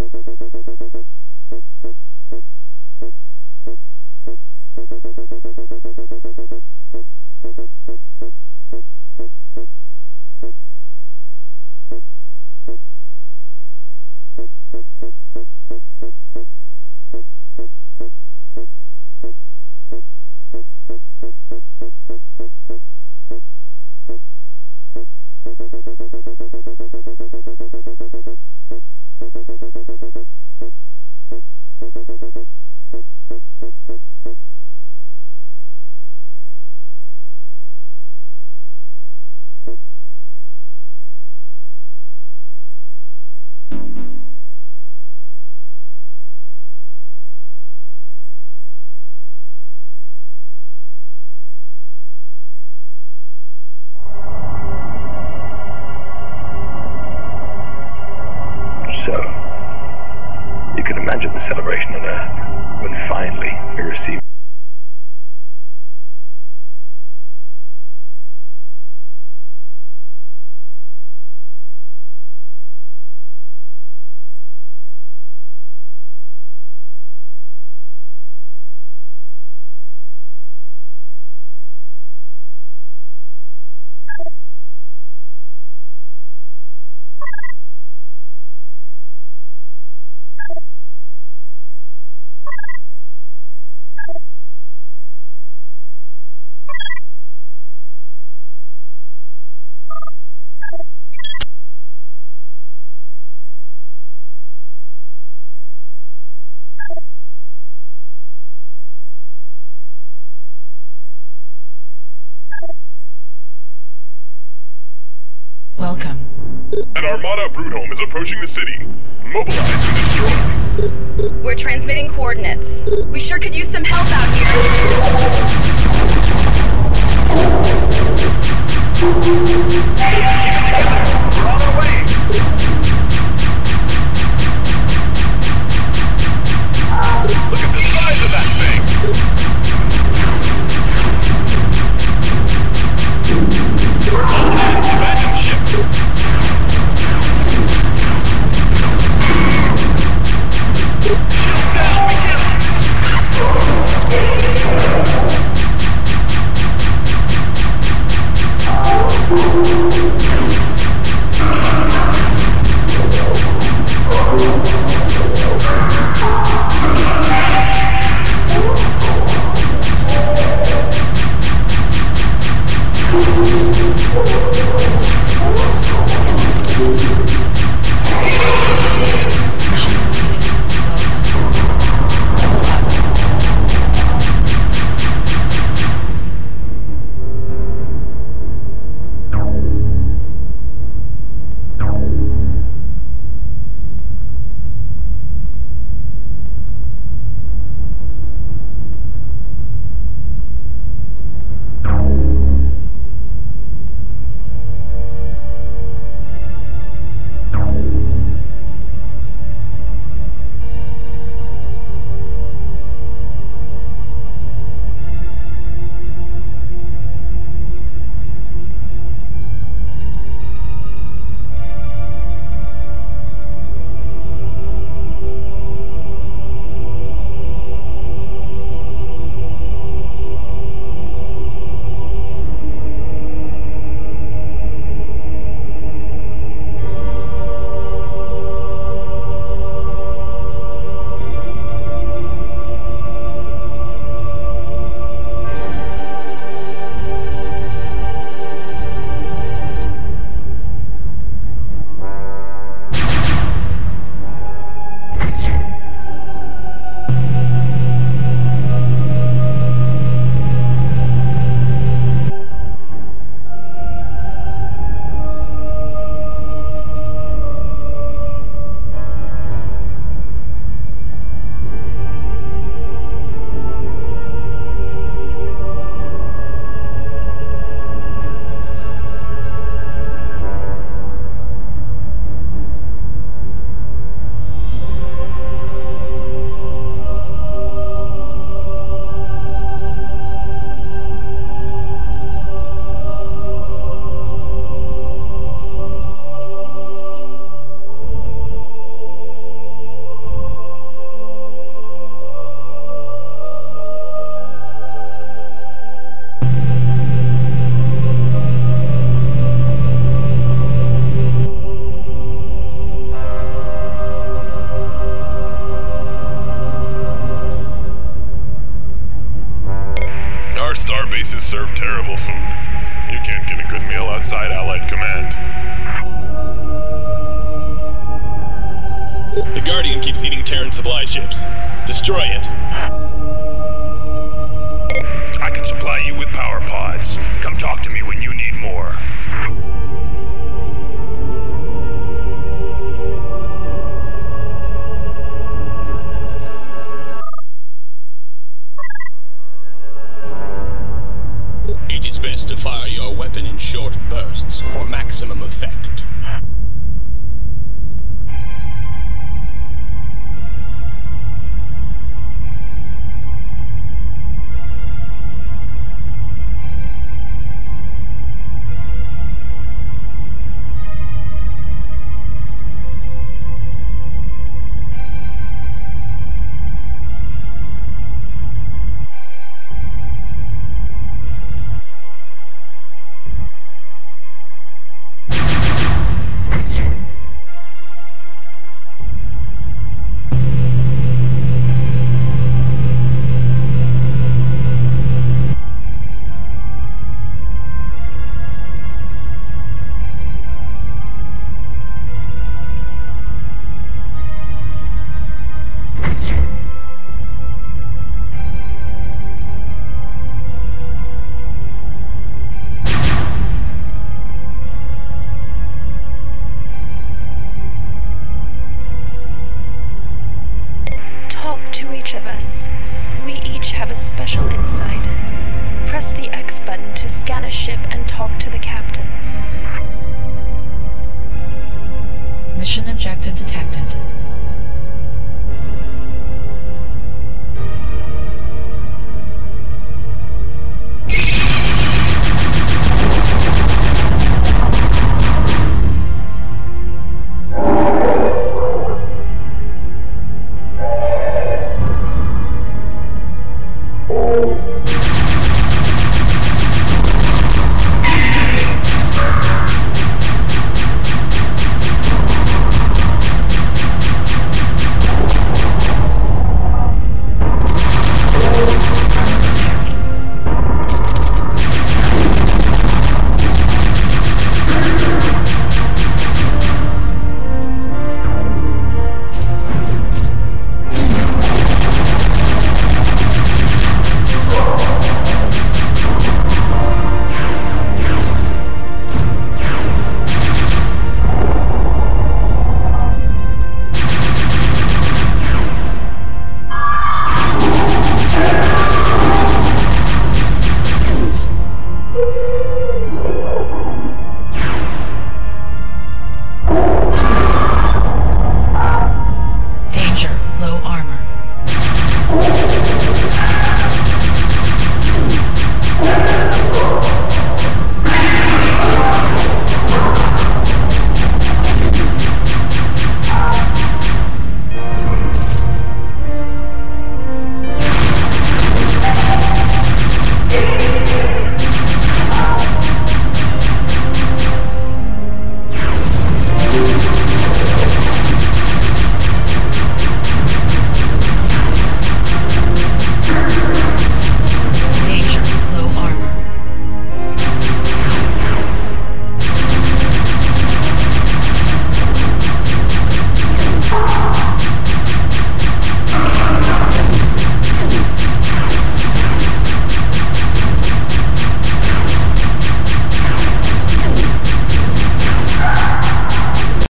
So, you can imagine the celebration on Earth when finally we receive Welcome. An Armada brood home is approaching the city. Mobilize and destroy. We're transmitting coordinates. We sure could use some help out here. We're on our way. Look at the size of that thing. Abandoned ship. Shield down, we can't. Guardian keeps eating Terran supply ships. Destroy it. I can supply you with power pods. Come talk to me when you need more. It is best to fire your weapon in short bursts for maximum effect. Of us. We each have a special insight. Press the X button to scan a ship and talk to the captain. Mission objective detected.